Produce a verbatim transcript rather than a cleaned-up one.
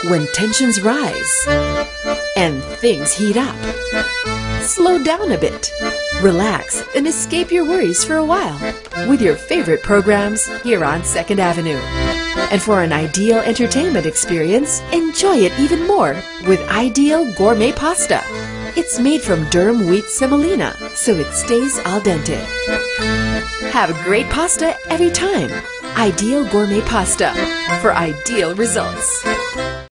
When tensions rise and things heat up, slow down a bit, relax, and escape your worries for a while with your favorite programs here on Second Avenue. And for an ideal entertainment experience, enjoy it even more with Ideal Gourmet Pasta. It's made from durum wheat semolina, so it stays al dente. Have great pasta every time. Ideal Gourmet Pasta for ideal results.